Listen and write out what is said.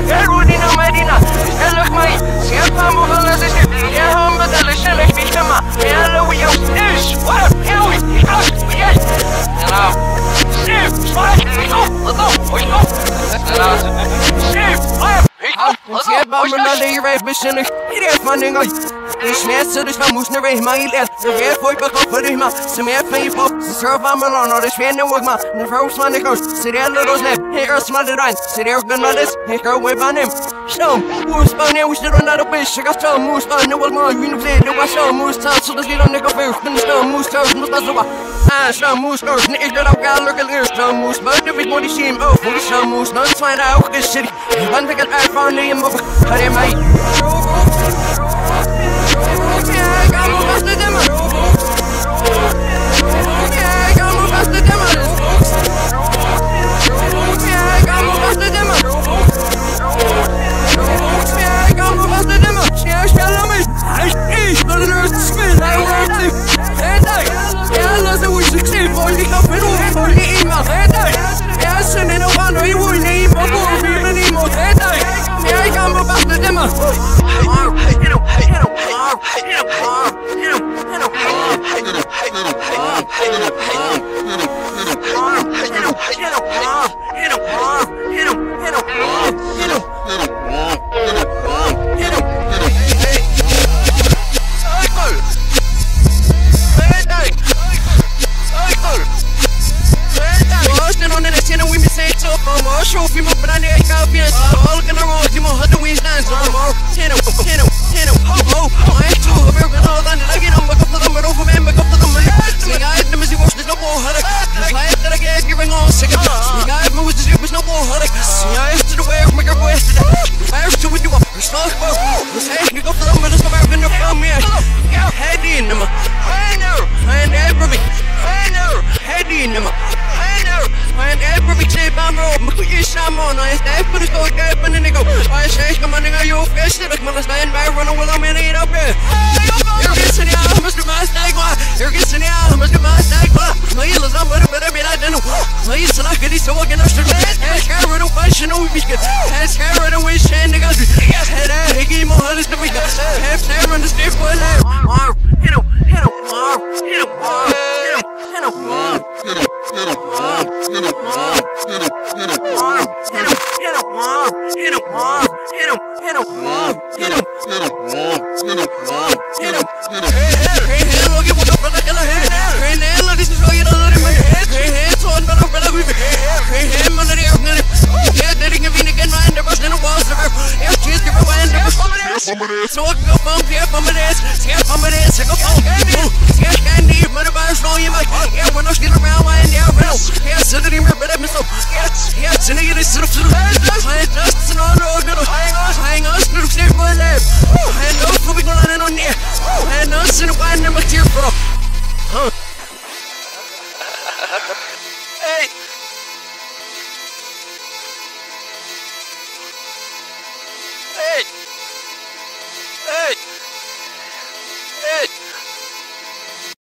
Erudina Medina, Elok Mai, Siapa Muhammad is it, Yaham Badalishan, Bishama, Hello, you is what hell is yes. Hello, Steve, what? We go. Steve, let's get Bamana, you right, Mission. It is funding. Ich schmerze dich, man muss nicht mehr mein Leben. Der Wert voll bekommt für dich mal. Sie mehr People, sie surf am Malon, oder ich werde nicht mal. Ne Frau's man nicht aus, sie der Little Snap. Hey, erst mal rein, sie der Gun mal ist. Hey, girl, wait on him. Show, who's on there, we still on that bitch. I got some moose on the wall, you know, play the wash on moose town, so let's get on the go first. Then the moose toes, no, that's what. Some moose goes, Nick, that I've got look at this. Some moose, but the big body seem oh, for some moose, not find out this city. One thing I found the move, how they might.